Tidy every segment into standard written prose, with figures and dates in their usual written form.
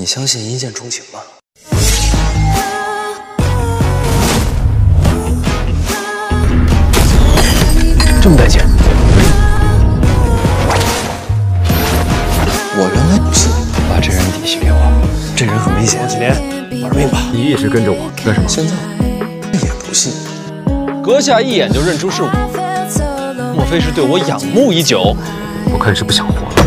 你相信一见钟情吗？这么带劲！我原来不信，把这人底细给我，这人很危险。几年，玩命吧！ 你一直跟着我干什么？ 现在也不信。 阁下一眼就认出是我，莫非是对我仰慕已久？ 我看是不想活了。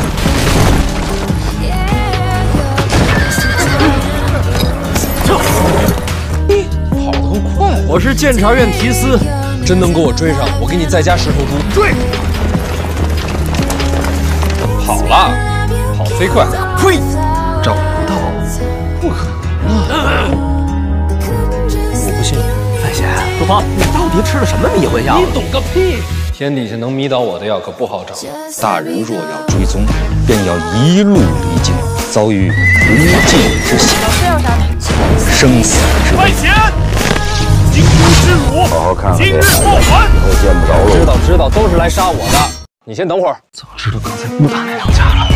跑得够快！ 我是监察院提司， 真能给我追上，我给你再加10头猪。 追！ 跑了，跑得飞快。 追！ 找不到，不可能！我不信。 范闲，陆芳，你到底吃了什么迷魂药？ 你懂个屁！天底下能迷倒我的药可不好找。 大人若要追踪，便要一路离经，遭遇无尽之险，生死之危。 京都之辱， 好好看看今日报还。 以后见不着了。 知道，都是来杀我的。你先等会儿。 早知道刚才不打那两架了。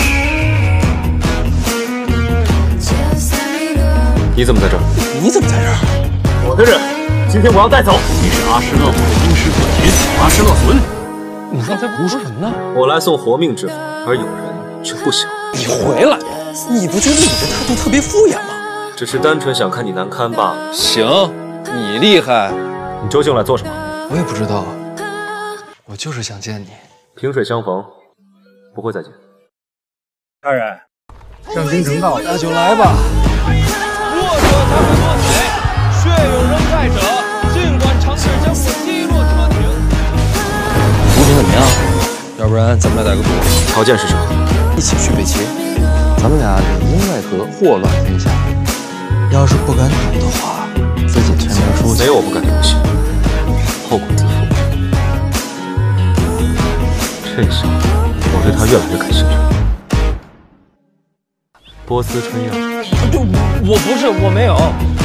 你怎么在这儿？ 你怎么在这儿？ 我的人，今天我要带走。你是阿什勒姆的鹰狮左群阿什勒隼。 你刚才胡说什么呢？ 我来送活命之法，而有人却不想。 你回来！ 你不觉得你这态度特别敷衍吗？ 只是单纯想看你难堪罢了。 行，你厉害。 你究竟来做什么？ 我也不知道，我就是想见你。 萍水相逢，不会再见。 大人，上京城到， 那就来吧。 弱者将会落水，血有仍在者，尽管尝试将我击落车艇。 图纸怎么样？要不然咱们俩打个赌， 条件是什么？ 一起去北齐，咱们俩里应外合，祸乱天下。要是不敢赌的话，自己全面出去。 没有我不敢的游戏，后果自负。这下我对他越来越感兴趣。波斯春药， 我不是，我没有。